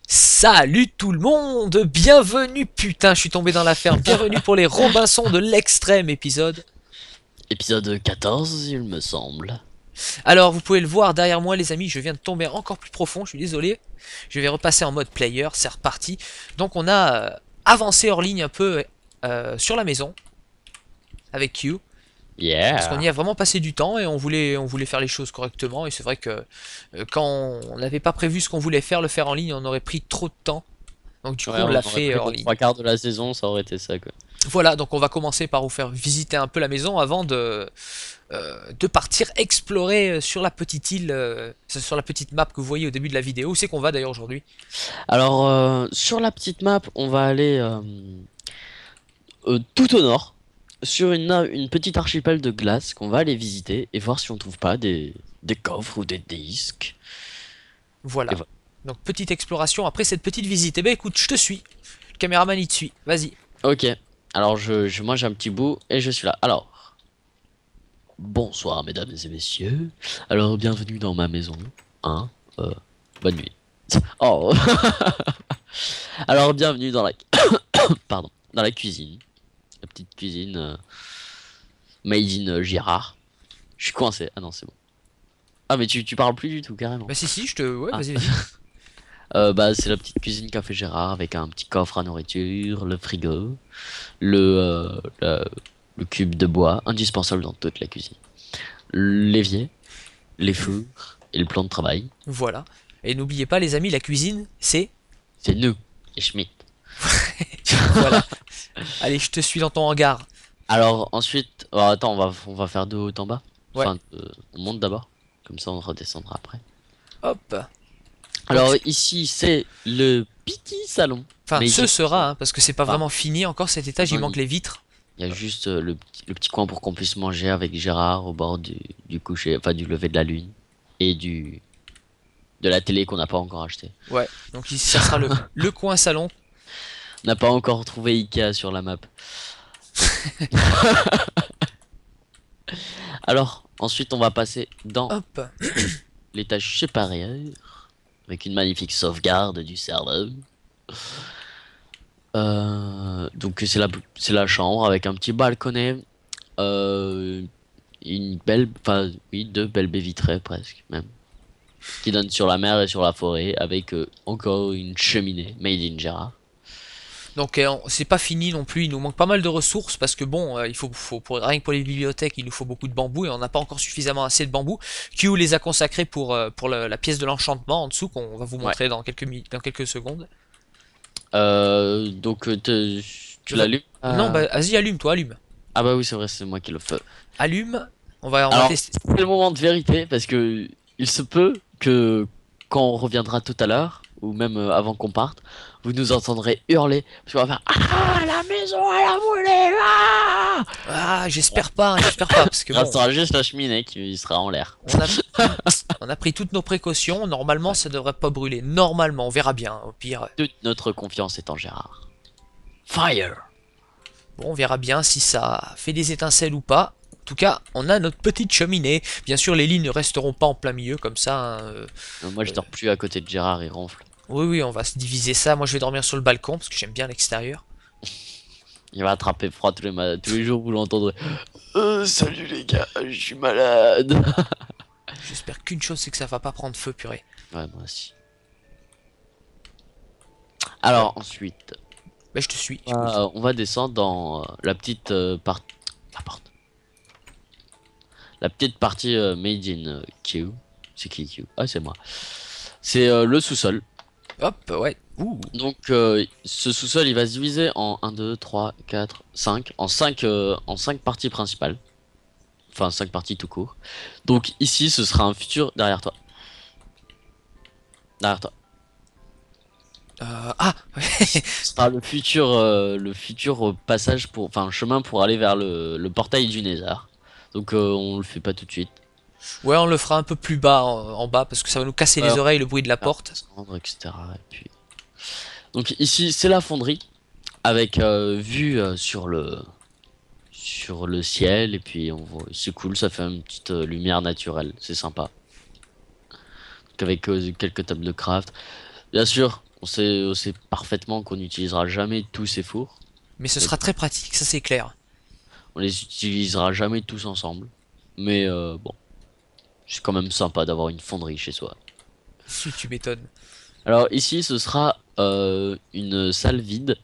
Salut tout le monde, bienvenue, putain, je suis tombé dans la ferme, bienvenue pour les Robinsons de l'extrême épisode. Épisode 14, il me semble. Alors vous pouvez le voir derrière moi les amis, je viens de tomber encore plus profond, je suis désolé. Je vais repasser en mode player, c'est reparti. Donc on a avancé hors ligne un peu sur la maison avec Q. Parce qu'on Yeah. y a vraiment passé du temps et on voulait faire les choses correctement. Et c'est vrai que quand on n'avait pas prévu ce qu'on voulait faire, le faire en ligne, on aurait pris trop de temps. Donc du coup Ouais, on on l'a aurait fait pris hors les ligne. trois quarts de la saison, ça aurait été ça, quoi. Voilà, donc on va commencer par vous faire visiter un peu la maison avant de partir explorer sur la petite île, sur la petite map que vous voyez au début de la vidéo. Où c'est qu'on va d'ailleurs aujourd'hui? Alors, sur la petite map, on va aller tout au nord, sur une petite archipel de glace qu'on va aller visiter et voir si on trouve pas des coffres ou des disques. Et Voilà. voilà. Donc petite exploration après cette petite visite. Eh ben écoute, je te suis. Le caméraman il te suit. Vas-y. Ok. Alors, moi j'ai un petit bout et je suis là. Alors, bonsoir mesdames et messieurs. Alors, bienvenue dans ma maison. Hein? Bonne nuit. Oh. Alors, bienvenue dans la pardon, dans la cuisine. La petite cuisine made in Girard. Je suis coincé. Ah non, c'est bon. Ah, mais tu parles plus du tout, carrément. Bah si si, je te... Ouais, Ah. vas-y, vas-y. Bah, c'est la petite cuisine qu'a fait Gérard avec un petit coffre à nourriture, le frigo, le, le cube de bois, indispensable dans toute la cuisine. L'évier, les fours et le plan de travail. Voilà. Et n'oubliez pas les amis, la cuisine, c'est... C'est nous, les Schmitt. Voilà. Allez, je te suis dans ton hangar. Alors, ensuite, oh, attends, on va faire de haut en bas. Ouais. Enfin, on monte d'abord. Comme ça, on redescendra après. Hop. Donc, Alors ici c'est le petit salon. enfin, Mais ce sera, hein, parce que c'est pas enfin, vraiment fini encore cet étage, il non, manque les vitres. il y a juste le petit coin pour qu'on puisse manger avec Gérard au bord du coucher, enfin du lever de la lune et de la télé qu'on n'a pas encore acheté. Ouais. Donc ici, ça sera le coin salon. On n'a pas encore trouvé Ikea sur la map. Alors ensuite on va passer dans Hop. l'étage supérieur avec une magnifique sauvegarde du serveur. Donc c'est la chambre avec un petit balconnet. Euh, une belle, enfin oui, deux belles baies vitrées presque même, qui donnent sur la mer et sur la forêt avec encore une cheminée made in Gérard. Donc c'est pas fini non plus, il nous manque pas mal de ressources parce que bon, rien que pour les bibliothèques, il nous faut beaucoup de bambou et on n'a pas encore suffisamment assez de bambou. Q les a consacrés pour la pièce de l'enchantement en dessous qu'on va vous Ouais. montrer dans quelques secondes. Donc tu Va- l'allumes? Non, bah vas-y, allume toi, allume. Ah bah oui c'est vrai c'est moi qui le fais. Allume, on va Alors tester. c'est le moment de vérité parce que il se peut que quand on reviendra tout à l'heure ou même avant qu'on parte, vous nous entendrez hurler parce qu'on va faire ah la maison elle a brûlé ah. Ah, j'espère pas, parce que Il bon, restera juste la cheminée qui sera en l'air. on a, on a pris toutes nos précautions, normalement Ouais. ça devrait pas brûler. Normalement, on verra bien, au pire. Toute notre confiance est en Gérard. Fire! Bon, on verra bien si ça fait des étincelles ou pas. En tout cas, on a notre petite cheminée. Bien sûr, les lits ne resteront pas en plein milieu comme ça, hein. Moi je dors plus à côté de Gérard, il ronfle. Oui, oui, on va se diviser ça. Moi, je vais dormir sur le balcon parce que j'aime bien l'extérieur. Il va attraper froid tous les jours, vous l'entendrez. Salut les gars, je suis malade. J'espère qu'une chose, c'est que ça va pas prendre feu, purée. Ouais, moi aussi. Bon, Alors ensuite, bah, je te suis. Écoute. on va descendre dans la petite la porte. La petite partie made in Q. C'est qui Q? Ah c'est moi. C'est le sous-sol. Hop, ouais. Ouh. Donc ce sous-sol il va se diviser en un 2 3 4 5 en 5 parties principales. Enfin 5 parties tout court. Donc ici ce sera un futur derrière toi. Derrière toi. Ah, Ce sera le futur passage pour, enfin chemin pour aller vers le portail du Nether. Donc on le fait pas tout de suite. ouais, on le fera un peu plus bas, en bas, parce que ça va nous casser Ouais, les on oreilles, le bruit de la va porte. descendre, etc. Et puis... Donc ici c'est la fonderie avec vue sur le ciel et puis on voit c'est cool, ça fait une petite lumière naturelle, c'est sympa. Donc, avec quelques tables de craft. Bien sûr, on sait parfaitement qu'on n'utilisera jamais tous ces fours. Mais ce sera très pratique, ça c'est clair. On les utilisera jamais tous ensemble. Mais bon, c'est quand même sympa d'avoir une fonderie chez soi. Si tu m'étonnes. Alors ici, ce sera une salle vide.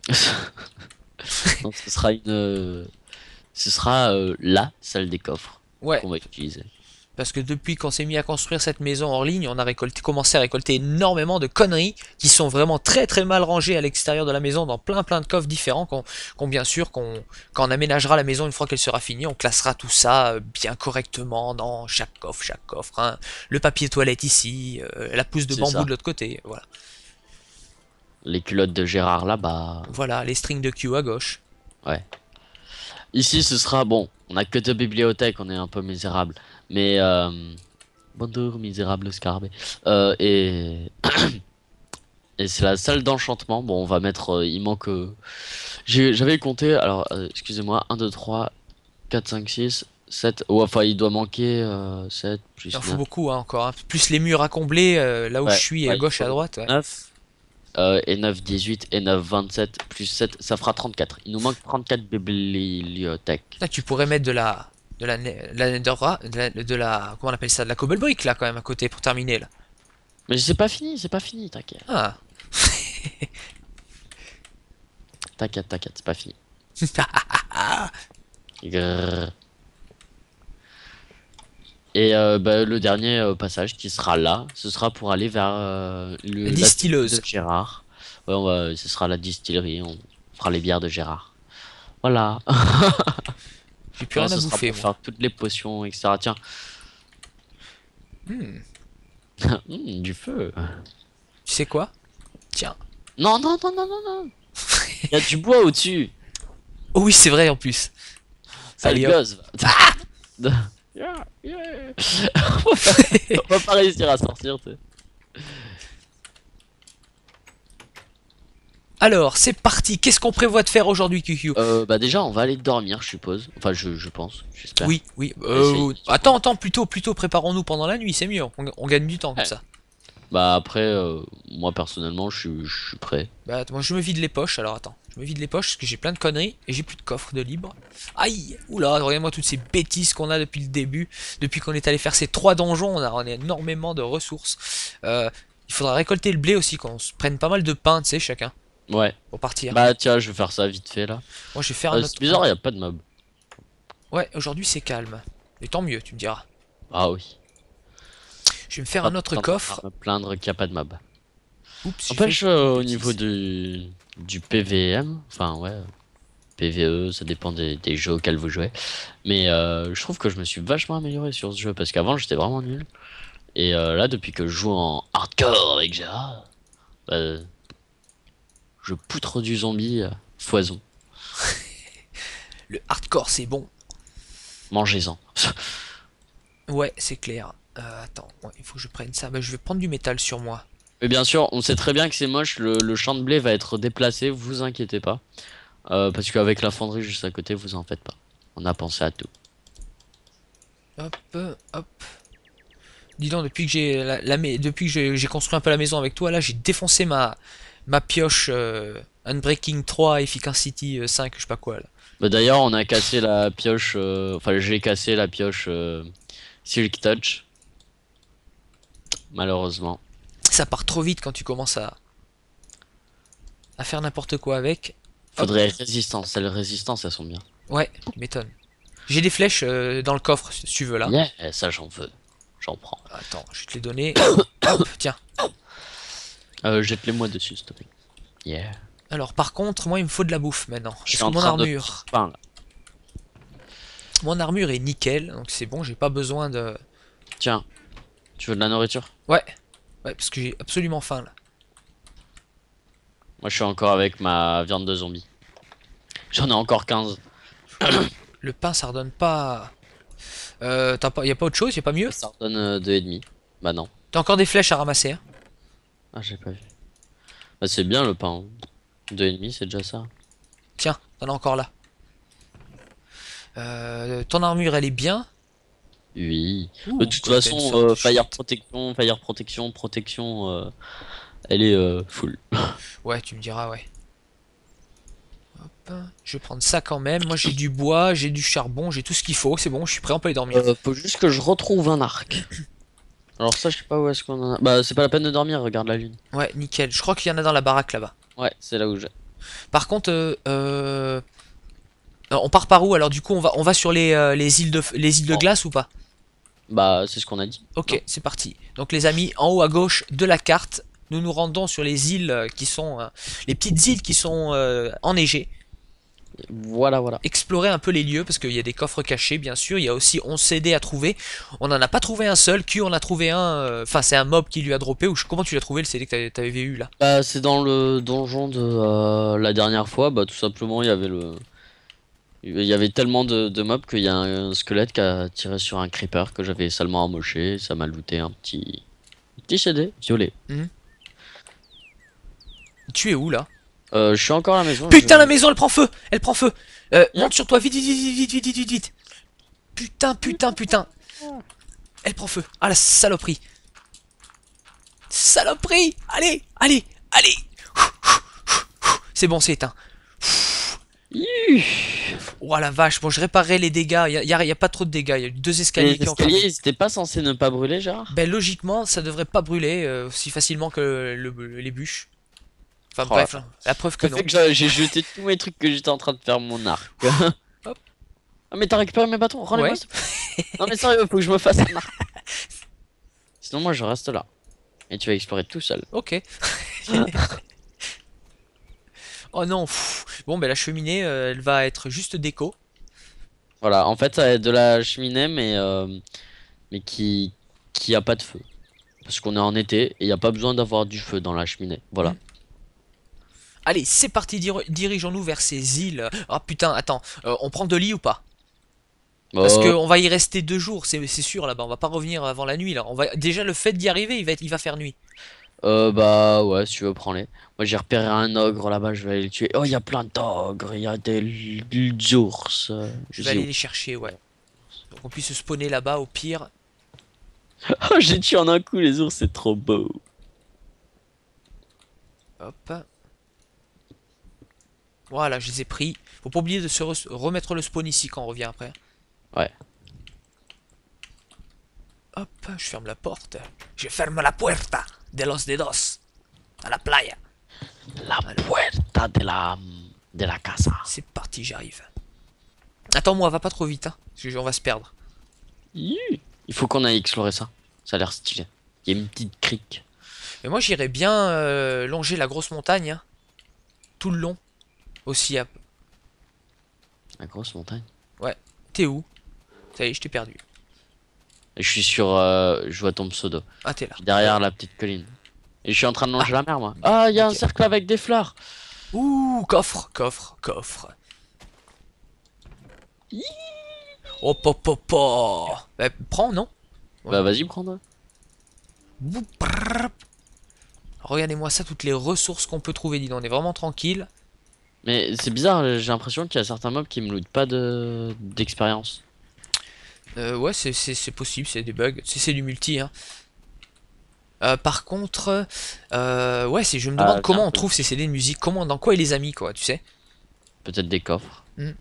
Donc ce sera la salle des coffres Ouais, qu'on va utiliser. parce que depuis qu'on s'est mis à construire cette maison hors ligne, on a commencé à récolter énormément de conneries qui sont vraiment très très mal rangées à l'extérieur de la maison dans plein de coffres différents bien sûr quand on aménagera la maison une fois qu'elle sera finie, on classera tout ça bien correctement dans chaque coffre, hein. Le papier toilette ici, la pousse de C'est bambou ça. de l'autre côté, voilà. Les culottes de Gérard là-bas. Voilà, les strings de Q à gauche. Ouais. Ici, ce sera bon. On a que deux bibliothèques, on est un peu misérable. Mais bonjour, misérable scarabée. Et et c'est la salle d'enchantement. Bon, on va mettre. Il manque. J'avais compté. Alors, excusez-moi. 1, 2, 3, 4, 5, 6, 7. Ouais, enfin, il doit manquer 7 Il en plus faut 9. beaucoup, hein, encore, hein. Plus les murs à combler, là où je Ouais, suis, à ouais, il gauche et à faut droite, ouais. 9. Et 9, 18. Et 9, 27. Plus 7. Ça fera 34. Il nous manque 34 bibliothèques. Là, tu pourrais mettre comment on appelle ça, de la cobble brick là quand même à côté pour terminer là. Mais c'est pas fini, t'inquiète. Ah. T'inquiète, c'est pas fini. Grrr. Et bah, le dernier passage qui sera là, ce sera pour aller vers La la distillerie distilleuse. de Gérard. Ouais, ce sera la distillerie, on fera les bières de Gérard. Voilà. J'ai plus Non, rien à ce sera bouffer pour moi. faire toutes les potions, etc. Tiens, Hmm. du feu. Tu sais quoi? Tiens. Non, non, non, non, non, non. Il y a du bois au-dessus. Oh oui, c'est vrai en plus. Ça le Allez hop. gosse. Yeah, yeah. On va pas réussir à sortir, tu sais. Alors, c'est parti. Qu'est-ce qu'on prévoit de faire aujourd'hui, QQ? Bah déjà, on va aller dormir, je suppose. Enfin, je pense, j'espère. Oui, oui. On va essayer. Attends, plutôt, préparons-nous pendant la nuit, c'est mieux. On gagne du temps comme Ouais. ça. Bah après, moi personnellement, je suis prêt. Bah, moi je me vide les poches, alors attends. Je me vide les poches parce que j'ai plein de conneries et j'ai plus de coffre de libre. Aïe! Oula, regarde-moi toutes ces bêtises qu'on a depuis le début. Depuis qu'on est allé faire ces 3 donjons, on a énormément de ressources. Il faudra récolter le blé aussi, qu'on se prenne pas mal de pain, tu sais, chacun, Ouais. pour partir. Bah tiens, je vais faire ça vite fait là. Moi je vais faire un C'est autre. bizarre, y a pas de mob. Ouais, aujourd'hui c'est calme. Et tant mieux, tu me diras. Ah oui. Je vais me faire Pas un autre tendance coffre. à me plaindre qu'il y a pas de mob. Oups, j'ai fait N'empêche, une au bêtise. niveau du PVM, enfin ouais, PVE, ça dépend des jeux auxquels vous jouez. Mais je trouve que je me suis vachement amélioré sur ce jeu parce qu'avant j'étais vraiment nul. Et là, depuis que je joue en hardcore avec Gérard, bah, je poutre du zombie foison. Le hardcore c'est bon. Mangez-en. Ouais, c'est clair. Attends, ouais, il faut que je prenne ça. Bah, je vais prendre du métal sur moi. Mais bien sûr, on sait très bien que c'est moche, le champ de blé va être déplacé, vous inquiétez pas. Parce qu'avec la fonderie juste à côté, vous en faites pas. On a pensé à tout. Hop, hop. Dis donc, depuis que depuis que j'ai construit un peu la maison avec toi, là, j'ai défoncé ma pioche Unbreaking 3 Efficacity 5, je sais pas quoi, là. Bah, d'ailleurs, on a cassé la pioche, enfin j'ai cassé la pioche Silk Touch. Malheureusement. Ça part trop vite quand tu commences à faire n'importe quoi avec. Hop. Faudrait résistance, celles résistance, elles sont bien. Ouais, tu m'étonnes. J'ai des flèches dans le coffre, si tu veux, là. Yeah, ça j'en veux. J'en prends. Attends, je vais te les donner. Hop, tiens. Jette-les moi dessus, s'il te plaît. Yeah. Alors, par contre, moi, il me faut de la bouffe maintenant. Je suis Parce que en mon train de armure, pain là. mon armure est nickel, donc c'est bon, j'ai pas besoin de... Tiens, tu veux de la nourriture? Ouais, ouais, parce que j'ai absolument faim, là. Moi je suis encore avec ma viande de zombie. J'en ai encore 15. Le pain, ça redonne pas... y a pas autre chose, y a pas mieux? Ça redonne 2,5. Bah non. T'as encore des flèches à ramasser, hein? Ah j'ai pas vu. Bah c'est bien le pain. 2,5 c'est déjà ça. Tiens, t'en as encore là. Ton armure, elle est bien. Oui. Ouh, De toute Golden façon, Sword, fire chouette. protection, protection, elle est full. Ouais, tu me diras, ouais. Hop, je vais prendre ça quand même. Moi, j'ai du bois, j'ai du charbon, j'ai tout ce qu'il faut. C'est bon, je suis prêt, on peut aller dormir. Faut juste que je retrouve un arc. Alors ça, je sais pas où est-ce qu'on en a. Bah, c'est pas la peine de dormir, regarde la lune. Ouais, nickel. Je crois qu'il y en a dans la baraque là-bas. Ouais, c'est là où j'ai. Par contre, on part par où? Alors, du coup, on va sur les îles de Oh. glace ou pas? Bah, c'est ce qu'on a dit. Non. Ok, c'est parti. Donc, les amis, en haut à gauche de la carte, nous nous rendons sur les îles qui sont. Les petites îles qui sont enneigées. Voilà, voilà. Explorer un peu les lieux parce qu'il y a des coffres cachés bien sûr, il y a aussi 11 CD à trouver. On n'en a pas trouvé un seul, Q en a trouvé un, enfin c'est un mob qui lui a droppé, ou comment tu l'as trouvé le CD que t'avais eu là? Bah, c'est dans le donjon de la dernière fois. Bah, tout simplement, il y avait le. Il y avait tellement de mobs qu'il y a un squelette qui a tiré sur un creeper que j'avais salement amoché. Ça m'a looté un petit CD violet. Mhm. Tu es où là? Je suis encore à la maison. Putain la maison elle prend feu! Elle prend feu! Y'a- Monte sur toi, vite vite vite vite vite vite vite vite! Putain putain putain! Elle prend feu! Ah la saloperie! Saloperie! Allez! Allez! Allez! C'est bon c'est éteint. Yuh. Oh la vache, bon je réparerai les dégâts, y a pas trop de dégâts, il y a deux escaliers Les qui ont escaliers, cramé. ils étaient pas censés ne pas brûler, Gérard? Ben logiquement, ça devrait pas brûler aussi facilement que les bûches. Enfin Oh la bref, la preuve que Ça non. fait que j'ai jeté tous mes trucs que j'étais en train de faire mon arc. Hop. Ah mais t'as récupéré mes bâtons, rendez-moi Ouais. s'il te plaît. Non mais sérieux, faut que je me fasse un arc. Sinon moi je reste là. Et tu vas explorer tout seul. Ok. Oh non. Pff. Bon ben la cheminée, elle va être juste déco. Voilà, en fait ça va être de la cheminée mais qui a pas de feu. Parce qu'on est en été et il n'y a pas besoin d'avoir du feu dans la cheminée. Voilà. Mm. Allez, c'est parti, dirigeons-nous vers ces îles. Ah putain, attends, on prend de lit ou pas? Parce Euh, qu'on va y rester 2 jours, c'est sûr là-bas. On va pas revenir avant la nuit là. On va déjà le fait d'y arriver, il va faire nuit. bah ouais, si tu veux, prends-les. Moi j'ai repéré un ogre là-bas, je vais aller le tuer. Oh, il y a plein d'ogres, il y a des ours. Je vais aller les chercher, ouais. Donc on puisse se spawner là-bas au pire. Oh, j'ai tué en un coup les ours, c'est trop beau. Hop. Voilà, je les ai pris. Faut pas oublier de se remettre le spawn ici quand on revient après. Ouais. Hop, je ferme la porte. Je ferme la puerta de los dedos. À la playa. La puerta de la casa. C'est parti, j'arrive. Attends-moi, va pas trop vite, hein. Parce qu'on va se perdre. Yuh. Il faut qu'on aille explorer ça. Ça a l'air stylé. Il y a une petite crique. Mais moi, j'irais bien longer la grosse montagne. Hein. Tout le long. Aussi. La grosse montagne. Ouais. T'es où? Ça y est, je t'ai perdu. Et je suis sur. Je vois ton pseudo. Ah, t'es là. Derrière la petite colline. Et je suis en train de longer la mer, moi. Ah, il y a un Ok. cercle avec des fleurs. Ouh, coffre, coffre, coffre. Oh, hop, hop, hop. Bah, prends, non? Bah, vas-y, prends-le. Boup, brrr. Regardez-moi ça, toutes les ressources qu'on peut trouver, dis donc, on est vraiment tranquille. Mais c'est bizarre, j'ai l'impression qu'il y a certains mobs qui me lootent pas d'expérience. Ouais, c'est possible, c'est des bugs, c'est du multi, hein. Par contre, ouais, je me demande Ah, comment tiens, on trouve ces CD de musique, dans quoi il les a mis, quoi, tu sais. peut-être des coffres. Ils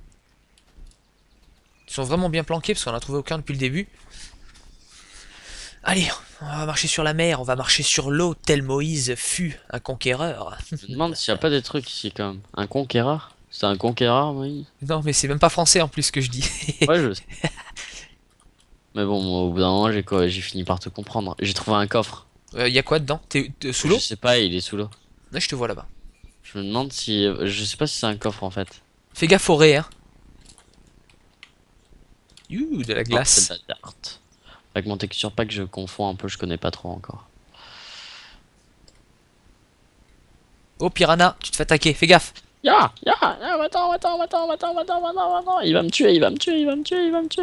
sont vraiment bien planqués parce qu'on a trouvé aucun depuis le début. Allez, on va marcher sur la mer, on va marcher sur l'eau, tel Moïse fut un conquéreur. Je me demande s'il y a pas des trucs ici quand même. Un conquérant? C'est un conquérant, oui. Non, mais c'est même pas français en plus ce que je dis. Ouais, je sais. Mais bon, moi, au bout d'un moment, j'ai fini par te comprendre. J'ai trouvé un coffre. Y a quoi dedans? T'es sous Je l'eau? sais pas, il est sous l'eau. Ouais, je te vois là-bas. Je me demande si. Je sais pas si c'est un coffre en fait. Fais gaffe forêt, hein. Youh, de la Non, glace. c'est de la dirt. Avec mon texture pack, je confonds un peu, je connais pas trop encore. Oh, piranha, tu te fais attaquer, fais gaffe. Attends. Il va me tuer, il va me tuer, il va me tuer, il va me tuer.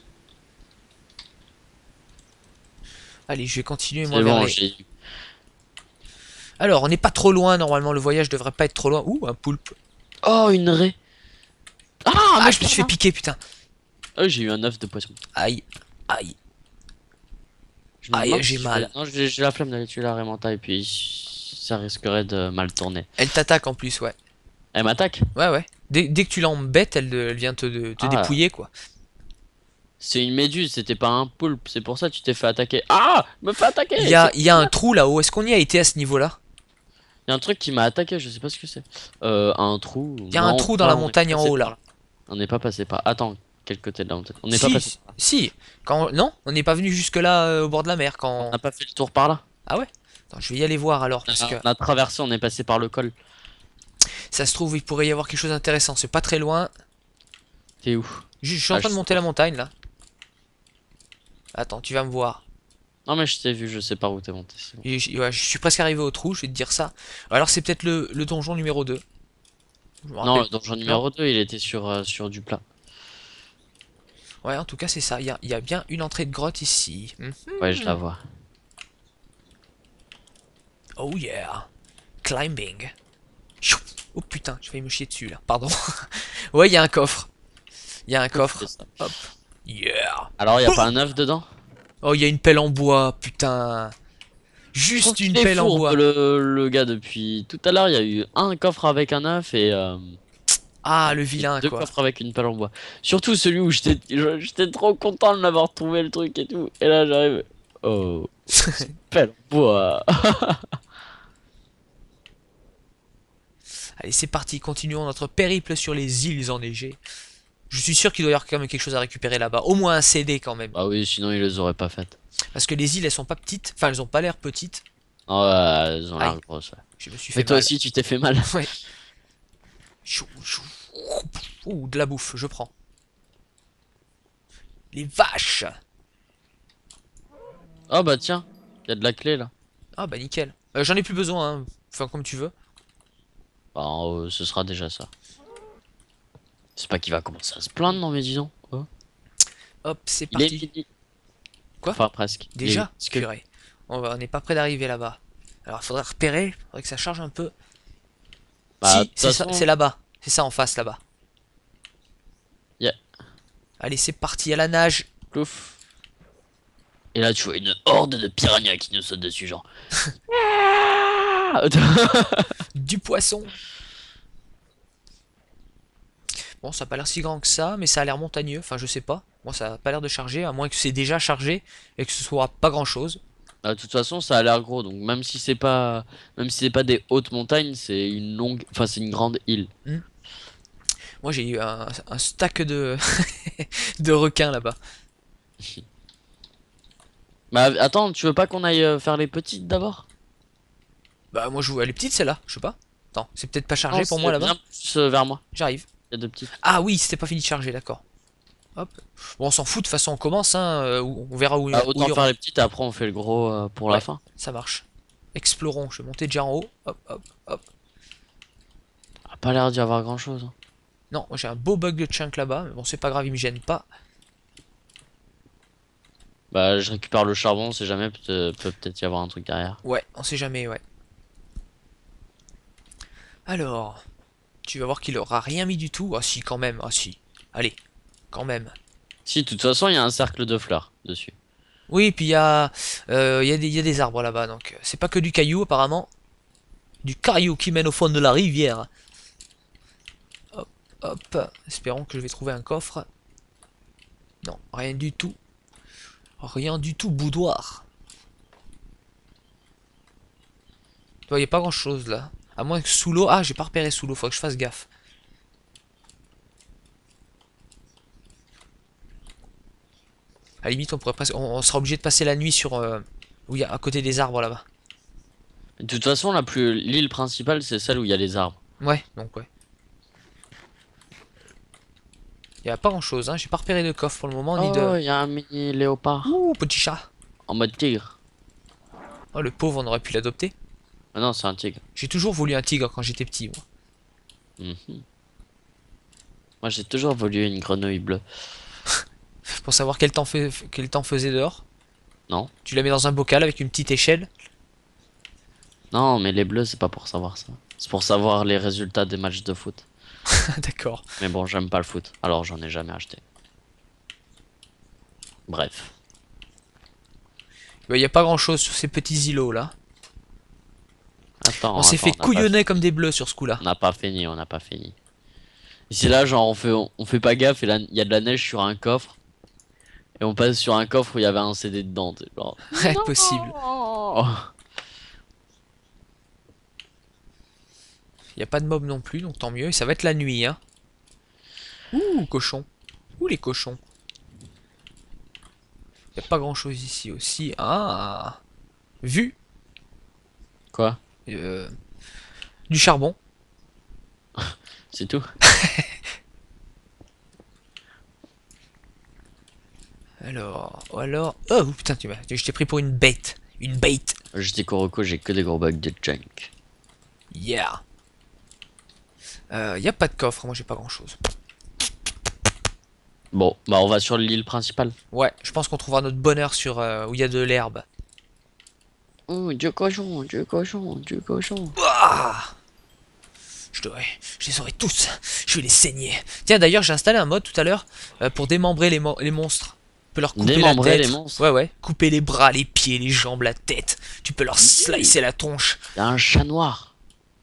Allez, je vais continuer moi C'est vers bon, les... j'ai. Alors, on n'est pas trop loin, normalement, le voyage devrait pas être trop loin. Ouh, un poulpe. Oh, une raie. Ah, Ah, mais je me suis fait piquer, putain. Oh, j'ai eu un œuf de poisson. Aïe, aïe. Je me Aïe, demande j'ai si mal. Non, j'ai la flemme d'aller tuer la raie mentale et puis ça risquerait de mal tourner. Elle t'attaque en plus, ouais. Elle m'attaque? Ouais, ouais. Dès que tu l'embêtes, elle vient te Ah, dépouiller, quoi. c'est une méduse, c'était pas un poulpe, c'est pour ça que tu t'es fait attaquer. Ah! Me fait attaquer! Il y a un trou là-haut. Est-ce qu'on y a été à ce niveau-là? Il y a un truc qui m'a attaqué, je sais pas ce que c'est. Un trou. Il y a un Non, trou dans pas, la on est pas montagne en passé haut par là. là. On n'est pas passé par. Attends, quel côté de la montagne? On n'est pas Si, passé par là. si. Non, on n'est pas venu jusque là au bord de la mer On quand. n'a pas fait le tour par là. Ah ouais? Attends, je vais y aller voir alors parce que On a traversé, on est passé par le col. ça se trouve il pourrait y avoir quelque chose d'intéressant. C'est pas très loin. T'es où? Je suis en Ah, train de monter la montagne là. Attends, tu vas me voir. Non, mais je t'ai vu, je sais pas où t'es monté. C'est bon. Ouais, je suis presque arrivé au trou, je vais te dire ça. Alors c'est peut-être le donjon numéro 2. Je me Non, rappelle. le donjon Non. numéro 2 il était sur du plat. Ouais, en tout cas c'est ça. Il y a bien une entrée de grotte ici. Ouais, je la vois. Oh yeah. Climbing. Chou. Oh putain, je vais me chier dessus là. Pardon. Ouais, il y a un coffre. Il y a un coffre. C'est ça. Hop. Yeah. Alors, y a pas un œuf dedans? Oh, il y a une pelle en bois, putain. Je trouve Juste une qu'il est pelle en fourbe bois. le gars depuis tout à l'heure. Il y a eu un coffre avec un œuf Ah, le et vilain deux quoi. coffres avec une pelle en bois. Surtout celui où j'étais trop content de l'avoir trouvé le truc et tout. Et là, j'arrive. Oh, pelle en bois. Allez, c'est parti, continuons notre périple sur les îles enneigées. Je suis sûr qu'il doit y avoir quand même quelque chose à récupérer là-bas. Au moins un CD quand même. Bah oui, sinon ils les auraient pas faites. Parce que les îles, elles sont pas petites. Enfin, elles ont pas l'air petites. Ah ouais, elles ont Aïe, l'air grosses. Ouais. je me suis Mais fait toi mal. aussi, tu t'es fait mal. Ouais. Chou, chou. Ouh, de la bouffe, je prends. Les vaches. Oh bah tiens, il y a de la clé là. Ah bah nickel. J'en ai plus besoin, hein. Enfin, comme tu veux. Bah, ce sera déjà ça. C'est pas qu'il va commencer à se plaindre, non mais disons. Oh. Hop, c'est Il est parti. midi. Quoi? Enfin, presque. Déjà? Est-ce que... Purée. On n'est pas prêt d'arriver là-bas. Alors, il faudrait repérer. Il faudrait que ça charge un peu. Bah, de Si, toute c'est ça, façon... c'est là-bas. C'est ça en face là-bas. Yeah. Allez, c'est parti à la nage. Plouf. Et là, tu vois une horde de piranhas qui nous saute dessus, genre. Du poisson. Bon, ça a pas l'air si grand que ça, mais ça a l'air montagneux. Enfin, je sais pas. Moi, ça a pas l'air de charger, à moins que c'est déjà chargé et que ce soit pas grand-chose. Bah, de toute façon, ça a l'air gros, donc même si c'est pas des hautes montagnes, c'est une longue, enfin c'est une grande île. Moi, j'ai eu un stack de de requins là-bas. Bah attends, tu veux pas qu'on aille faire les petites d'abord? Bah, moi, je vois elle est petite celle-là. Je sais pas. Attends, c'est peut-être pas chargé Non, pour moi c'est là-bas. bien plus vers moi. J'arrive. Il y a deux petites. Ah oui, c'était pas fini de charger, d'accord. Hop. Bon, on s'en fout, de toute façon, on commence, hein. On verra où Bah, où il autant y faire aura. les petites et après on fait le gros pour la Ouais, fin. ça marche. Explorons. Je vais monter déjà en haut. Hop, hop, hop. A pas l'air d'y avoir grand chose. Non, j'ai un beau bug de chunk là-bas, mais bon, c'est pas grave, il me gêne pas. Bah je récupère le charbon, c'est jamais peut-être y avoir un truc derrière. Ouais, on sait jamais, ouais. Alors, tu vas voir qu'il aura rien mis du tout. Ah si, quand même, ah si. Allez, quand même. Si, de toute façon, il y a un cercle de fleurs dessus. Oui, puis il y a des arbres là-bas, donc c'est pas que du caillou apparemment. Du caillou qui mène au fond de la rivière. Hop, hop. Espérons que je vais trouver un coffre. Non, rien du tout. Rien du tout, boudoir. Il n'y a pas grand chose là. À moins que sous l'eau. Ah, j'ai pas repéré sous l'eau, faut que je fasse gaffe. À la limite, on pourrait presque. On sera obligé de passer la nuit sur. Oui, à côté des arbres là-bas. De toute façon, l'île principale, c'est celle où il y a les arbres. Ouais, donc ouais. Il n'y a pas grand chose, hein. J'ai pas repéré de coffre pour le moment, ni Oh, de. il y a un mini léopard Ouh, petit chat. en mode tigre. Oh, le pauvre, on aurait pu l'adopter. Ah non, c'est un tigre. J'ai toujours voulu un tigre quand j'étais petit, moi. Mhm. Moi, j'ai toujours voulu une grenouille bleue. Pour savoir quel temps faisait dehors. Non? Tu la mets dans un bocal avec une petite échelle. Non, mais les bleus, c'est pas pour savoir ça. C'est pour savoir les résultats des matchs de foot. D'accord. Mais bon, j'aime pas le foot, alors j'en ai jamais acheté. Bref. Il n'y a pas grand chose sur ces petits îlots là. Attends, On s'est fait attends, couillonner comme des bleus sur ce coup-là. on n'a pas fini, on n'a pas fini. Et c'est là, genre, on fait pas gaffe et là, il y a de la neige sur un coffre. Et on passe sur un coffre où il y avait un CD dedans. T'sais, genre. Ouais, possible. Oh. Y a pas de mob non plus, donc tant mieux. Et ça va être la nuit, hein. Ouh, cochon. Ouh, les cochons. Y a pas grand chose ici aussi. Ah, vu. Quoi? Euh, du charbon. C'est tout? Alors. Oh putain, je t'ai pris pour une bête. Une bait. J'étais Koroko, j'ai que des gros bacs de junk. Yeah. Y a pas de coffre, moi j'ai pas grand chose. Bon, bah on va sur l'île principale. Ouais, je pense qu'on trouvera notre bonheur sur où il y a de l'herbe. Oh, Dieu cochon, Dieu cochon, Dieu cochon. Ah, je les aurai tous. Je vais les saigner. Tiens, d'ailleurs, j'ai installé un mode tout à l'heure pour démembrer les monstres. Tu peux leur couper la Démembrer tête. les monstres. Ouais, ouais. Couper les bras, les pieds, les jambes, la tête. Tu peux leur slicer la tronche. Il y a un chat noir.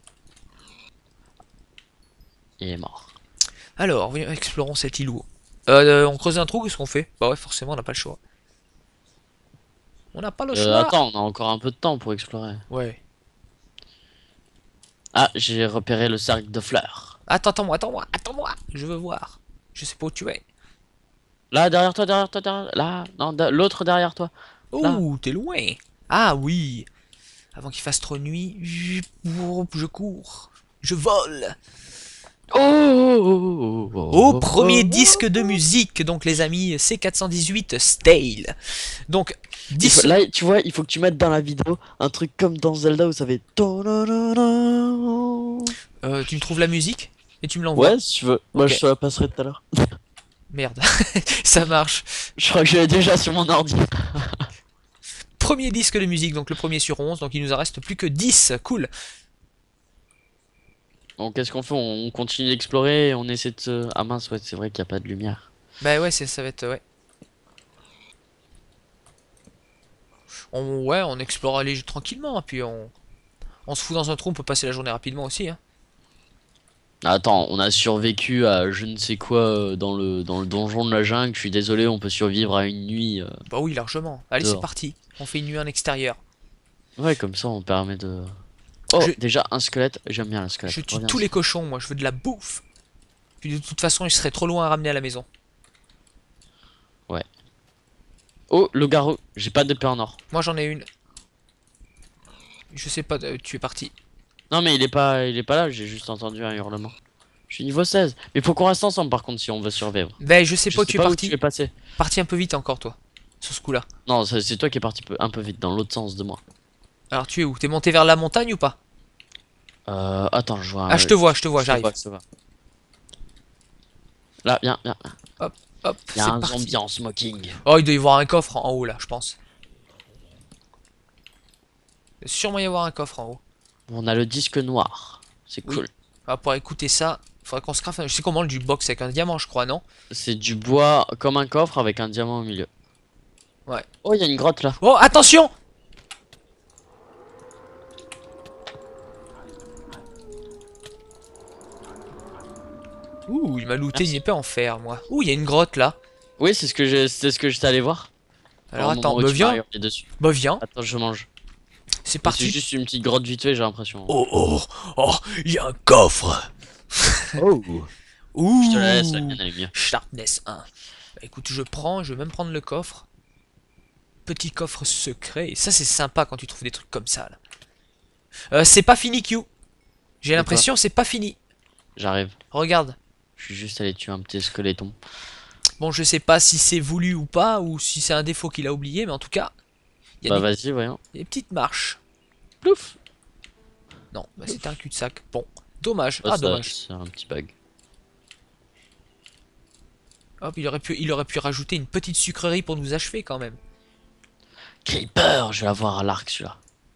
Il est mort. Alors, voyons, explorons cet îlot. On creuse un trou, qu'est-ce qu'on fait? Bah ouais, forcément, on n'a pas le choix. On n'a pas le choix. Attends, on a encore un peu de temps pour explorer. Ouais. Ah, j'ai repéré le cercle de fleurs. Attends-moi. Je veux voir. Je sais pas où tu es. Là, derrière toi, derrière. Là, non, l'autre derrière toi. Là. Oh, t'es loin. Ah oui. Avant qu'il fasse trop nuit, je cours. Je vole. Au premier disque de musique, donc les amis, C418 Stale. Donc, 10... Là, tu vois, il faut que tu mettes dans la vidéo un truc comme dans Zelda où ça fait. tu me trouves la musique et tu me l'envoies. Ouais, si tu veux. Moi, Ok. je te la passerai tout à l'heure. Merde, ça marche. Je crois que je l'ai déjà sur mon ordi. Premier disque de musique, donc le premier sur 11, donc il nous en reste plus que 10. Cool. Donc, qu'est-ce qu'on fait? On continue d'explorer et on essaie de se. Ah mince, ouais, c'est vrai qu'il n'y a pas de lumière. Bah ouais, ça va être... Ouais. On explore aller tranquillement, puis on se fout dans un trou, on peut passer la journée rapidement aussi. Hein. Attends, on a survécu à je ne sais quoi dans le donjon de la jungle. Je suis désolé, on peut survivre à une nuit. Bah oui, largement. Allez, c'est Dehors. parti. On fait une nuit en extérieur. Ouais, comme ça, on permet de. Oh, Je- déjà un squelette. J'aime bien le squelette. Je tue Reviens, tous les cochons, moi, je veux de la bouffe. Puis de toute façon, ils seraient trop loin à ramener à la maison. Oh, le garrot. J'ai pas d'épée en or. Moi, j'en ai une. Je sais pas, tu es parti. Non, mais il est pas là. J'ai juste entendu un hurlement. Je suis niveau 16. Mais faut qu'on reste ensemble par contre si on veut survivre. Ben, je sais Je pas où sais tu es pas où parti. tu es passé. Parti un peu vite encore, toi. Sur ce coup-là. Non, c'est toi qui es parti un peu vite dans l'autre sens de moi. Alors, tu es où? T'es monté vers la montagne ou pas? Attends, je vois. Ah, je te vois, j'arrive. Je te vois. Là, viens. Hop, hop, Il y c'est a un parti. zombie en smoking. Oh, il doit y avoir un coffre en haut, là, je pense. Il doit sûrement y avoir un coffre en haut. On a le disque noir. C'est Oui. cool. Ah, pour écouter ça, faudrait qu'on se crafte. Je sais comment le jukebox avec un diamant, je crois, non? C'est du bois comme un coffre avec un diamant au milieu. Ouais. Oh, il y a une grotte là. Oh, attention! Ouh, il m'a looté une épée en fer, moi. Ouh, il y a une grotte là. Oui, c'est ce que j'étais allé voir. Alors Au moment attends, où bah tu m'as viens. hurlé dessus. Bah viens, Attends, je mange. c'est C'est parti. juste une petite grotte vite fait, j'ai l'impression. Oh, il y a un coffre. Oh. Ouh. Je te la laisse, la mienne elle est mieux. Sharpness 1. Bah, écoute, je vais même prendre le coffre. Petit coffre secret. Et ça, c'est sympa quand tu trouves des trucs comme ça là. C'est pas fini, Q. J'ai l'impression c'est pas fini. J'arrive. Regarde. Je suis juste allé tuer un petit squeletton. Bon, je sais pas si c'est voulu ou pas, ou si c'est un défaut qu'il a oublié, mais en tout cas, il y a Bah vas-y, voyons. des petites marches. Plouf. Non, bah, c'était un cul-de-sac. Bon, dommage. Oh, Ah, ça, dommage. c'est un petit bug. Hop, il aurait pu rajouter une petite sucrerie pour nous achever quand même. Creeper, je vais avoir à l'arc celui-là.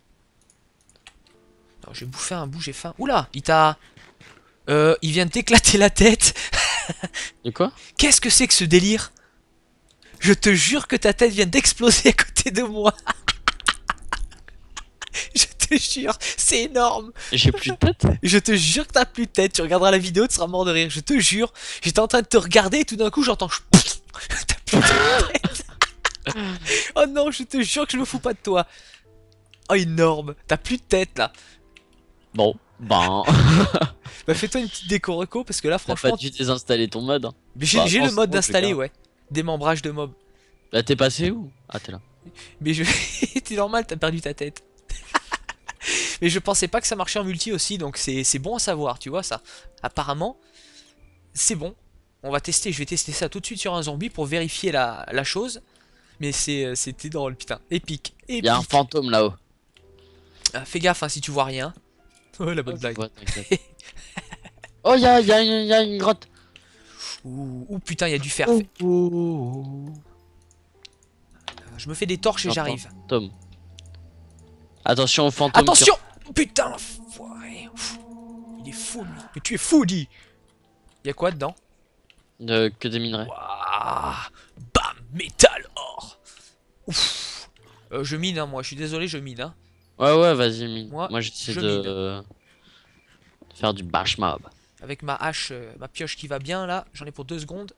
Alors, j'ai bouffé un bout, j'ai faim. Oula, il vient de t'éclater la tête. De quoi? Qu'est-ce que c'est que ce délire? Je te jure que ta tête vient d'exploser à côté de moi. Je te te jure, c'est énorme. J'ai plus de tête. Je te jure que t'as plus de tête. Tu regarderas la vidéo, tu seras mort de rire. Je te jure. J'étais en train de te regarder et tout d'un coup j'entends. T'as plus de tête. Oh non, je te jure que je me fous pas de toi. Oh énorme. T'as plus de tête là. Bon, ben, Bah fais-toi une petite déco reco parce que là t'as pas franchement. dû désinstaller ton mode. Hein. Mais Bah, j'ai en le ce mode moment, je d'installer, garde. ouais. Démembrage de mob. Là, t'es passé où? Ah, t'es là. Mais je. C'est normal, t'as perdu ta tête. Mais je pensais pas que ça marchait en multi aussi, donc c'est bon à savoir, tu vois ça. Apparemment, c'est bon. On va tester, je vais tester ça tout de suite sur un zombie pour vérifier la chose. Mais c'était drôle, putain. Épique, Y a un épique. fantôme là-haut. Ah, fais gaffe hein, si tu vois rien. Oh la bonne Oh, je blague. vois, t'inquiète. Oh, y a une grotte. Ouh, putain, il y a du fer. Oh, oh, oh. Je me fais des torches et Un j'arrive. fantôme. Attention au fantôme. Attention. Putain, l'enfoiré. Il est fou lui. Mais tu es fou, dit. Il y a quoi dedans? Que des minerais. Waouh. Bam, métal, or. Ouf. Je mine, hein, moi. Je suis désolé, je mine. Hein. Ouais, vas-y, mine. Moi, Moi j'essaie je de faire du bash mob. Avec ma hache, ma pioche qui va bien là. J'en ai pour 2 secondes.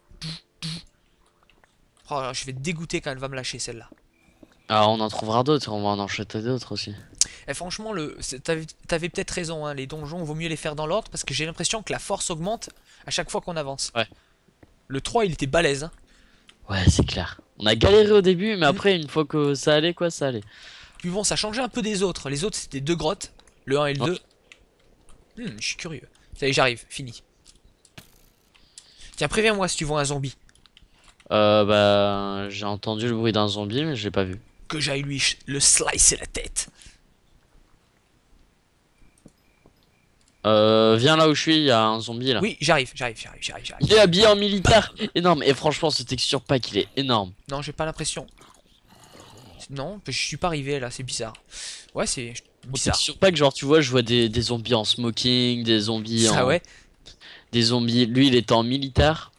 Oh, je vais te dégoûter quand elle va me lâcher celle-là. Alors on en trouvera d'autres, on va en enchaîner d'autres aussi. Et franchement, t'avais peut-être raison, hein, les donjons, vaut mieux les faire dans l'ordre parce que j'ai l'impression que la force augmente à chaque fois qu'on avance. Ouais. Le 3, il était balèze. Hein. Ouais, c'est clair. On a galéré au début, mais Mm. après, une fois que ça allait, quoi, ça allait. Puis bon, ça changeait un peu des autres. Les autres, c'était 2 grottes, le 1 et le Ouais. 2. Je suis curieux. Ça y est, j'arrive, fini. Tiens, préviens-moi si tu vois un zombie. Bah, j'ai entendu le bruit d'un zombie, mais je l'ai pas vu. Que j'aille lui le slicer la tête. Viens là où je suis, il y a un zombie là. Oui, j'arrive. Il est habillé en militaire, énorme. Et franchement, ce texture pack, il est énorme. Non, j'ai pas l'impression. Non, je suis pas arrivé là, c'est bizarre. Ouais, c'est Au bizarre. texture pack, genre, tu vois, je vois des zombies en smoking, des zombies Ah en. ouais. Des zombies. Lui, il était en militaire.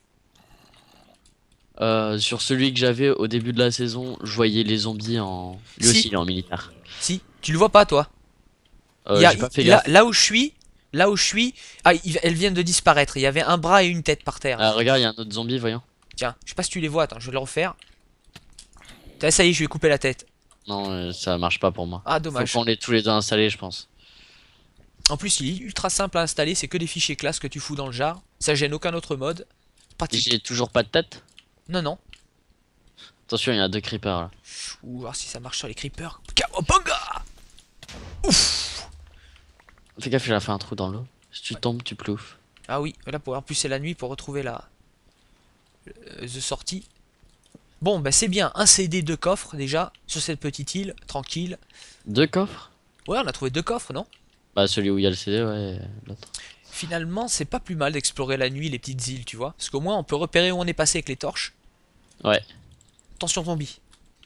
Sur celui que j'avais au début de la saison, je voyais les zombies en. Lui Si. aussi, il est en militaire. Si, tu le vois pas toi. Il y a, J'ai pas fait là, gaffe. là où je suis, ah, elles viennent de disparaître. Il y avait un bras et une tête par terre. Ah, regarde, il y a un autre zombie, voyons. Tiens, je sais pas si tu les vois. Attends, je vais le refaire. Tiens, ça y est, je vais couper la tête. Non, ça marche pas pour moi. Ah, Faut dommage. qu'on les tous les deux installés, je pense. En plus, il est ultra simple à installer. C'est que des fichiers classes que tu fous dans le jar. Ça gêne aucun autre mode. Pratique. J'ai toujours pas de tête. Non, non. Attention, il y a 2 creepers là. Ou voir si ça marche sur les creepers. Cowabunga! Ouf! Fais gaffe, il a fait un trou dans l'eau. Si tu tombes, tu ploufes. Ah oui, là en plus c'est la nuit pour retrouver the sortie. Bon, bah c'est bien, un CD, 2 coffres déjà sur cette petite île, tranquille. 2 coffres? Ouais, on a trouvé 2 coffres, non? Bah, celui où il y a le CD, ouais, l'autre. Finalement, c'est pas plus mal d'explorer la nuit les petites îles, tu vois. Parce qu'au moins on peut repérer où on est passé avec les torches. Ouais, Attention zombie.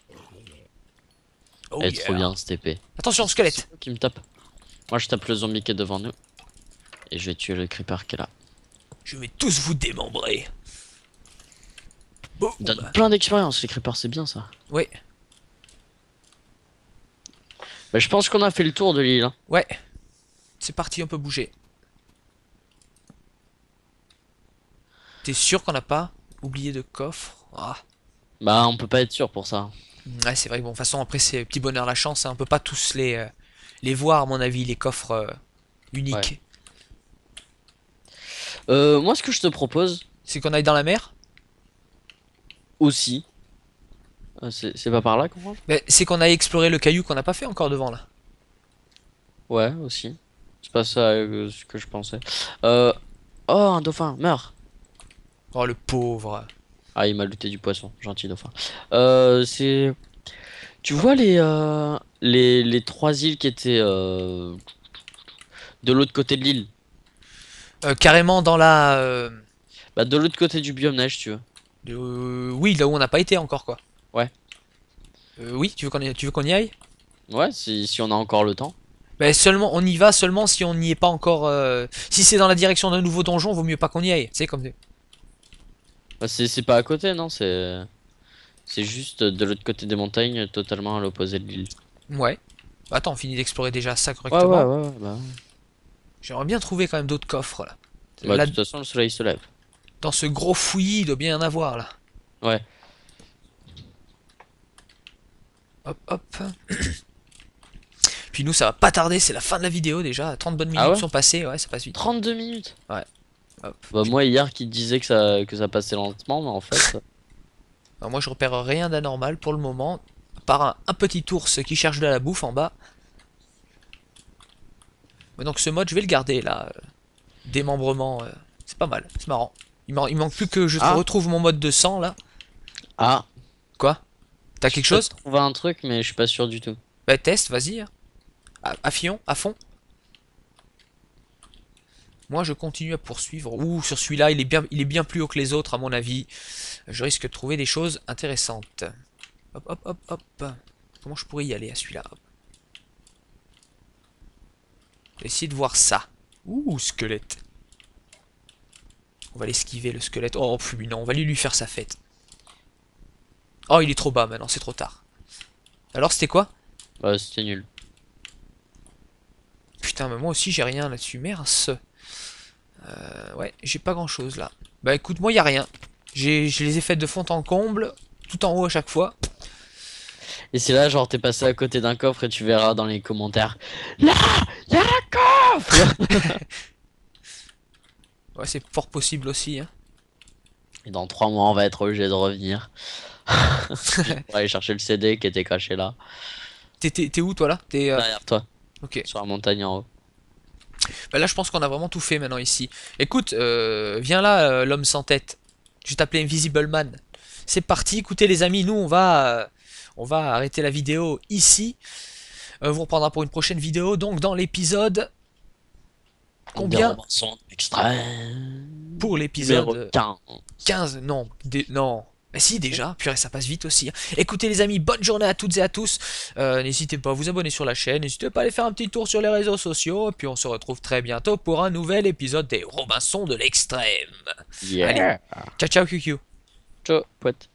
Oh elle est yeah. trop bien cette épée. Attention squelette. C'est toi qui me tape. Moi, je tape le zombie qui est devant nous. Et je vais tuer le creeper qui est là. Je vais tous vous démembrer. Bon, Il donne plein d'expérience, les creepers, c'est bien ça. ouais, Bah, je pense qu'on a fait le tour de l'île. Hein. ouais. C'est parti, on peut bouger. T'es sûr qu'on n'a pas oublié de coffre? Ah. Bah, on peut pas être sûr pour ça. Ouais, c'est vrai que bon, de toute façon, après, c'est petit bonheur la chance, hein, on peut pas tous les voir, à mon avis, les coffres uniques. Moi, ce que je te propose C'est qu'on aille dans la mer? aussi, c'est pas par là qu'on va? Mais c'est qu'on aille explorer le caillou qu'on n'a pas fait encore devant là. Ouais, aussi. C'est pas ça ce que je pensais. Oh, un dauphin, meurs. Oh, le pauvre. Ah, il m'a looté du poisson, gentil dauphin. C'est. Tu vois les 3 îles qui étaient de l'autre côté de l'île? Carrément dans la... Bah, de l'autre côté du biome neige, tu veux. oui, là où on n'a pas été encore, quoi. Ouais. Oui, tu veux qu'on y aille? Ouais, si on a encore le temps. Ben seulement, on y va seulement si on n'y est pas encore... Si c'est dans la direction d'un nouveau donjon, vaut mieux pas qu'on y aille. C'est comme... Bah, c'est pas à côté, non, c'est juste de l'autre côté des montagnes, totalement à l'opposé de l'île. Ouais. Attends, on finit d'explorer déjà ça Ouais, ouais, correctement. ouais, bah, ouais. J'aimerais bien trouver quand même d'autres coffres là. Bah, de Là, toute façon, le soleil se lève. dans ce gros fouillis, il doit bien y en avoir là. Ouais. Hop, hop. Puis nous, ça va pas tarder, c'est la fin de la vidéo déjà. 30 bonnes Ah minutes ouais? sont passées, ouais, ça passe vite. 32 minutes. Ouais. Hop. Bah, moi, hier, qui disait que ça passait lentement, mais en fait. Alors, moi, je repère rien d'anormal pour le moment. À part un petit ours qui cherche de la bouffe en bas. Mais donc ce mode, je vais le garder là. Démembrement, c'est pas mal, c'est marrant. Il manque plus que je Ah, retrouve mon mode de sang là. ah. Quoi? T'as quelque chose? Trouver un truc, mais je suis pas sûr du tout. Bah teste, vas-y. Hein. À fion, à fond. Moi je continue à poursuivre. Ouh, sur celui-là, il est bien plus haut que les autres à mon avis. Je risque de trouver des choses intéressantes. Hop, hop, hop, hop. Comment je pourrais y aller à celui-là? Je vais essayer de voir ça. Ouh, squelette. On va l'esquiver le squelette. Oh, puis non, on va lui faire sa fête. Oh, il est trop bas maintenant, c'est trop tard. Alors, c'était quoi? Bah, c'était nul. Putain, mais moi aussi j'ai rien là-dessus, mince. Ouais, j'ai pas grand-chose là. Bah écoute, moi y a rien. Je les ai faites de fond en comble, tout en haut à chaque fois. Et c'est là, genre, t'es passé à côté d'un coffre et tu verras dans les commentaires. Là, y a un coffre! Ouais, c'est fort possible aussi. Hein. Et dans 3 mois, on va être obligé de revenir. Pour aller chercher le CD qui était caché là. T'es où toi là? T'es Derrière toi, ok. sur la montagne en haut. Bah là, je pense qu'on a vraiment tout fait maintenant ici. Écoute, viens là, l'homme sans tête. Je vais t'appeler Invisible Man. C'est parti. Écoutez les amis, nous on va arrêter la vidéo ici. Vous reprendra pour une prochaine vidéo. Donc dans l'épisode Des combien? Robinson extrême. Pour Numéro l'épisode 15. 15, non, non. Mais si déjà, purée, ça passe vite aussi. Hein. Écoutez les amis, bonne journée à toutes et à tous. N'hésitez pas à vous abonner sur la chaîne, n'hésitez pas à aller faire un petit tour sur les réseaux sociaux. Et puis on se retrouve très bientôt pour un nouvel épisode des Robinson de l'extrême. Allez, Yeah. ciao ciao QQ. Ciao, pote.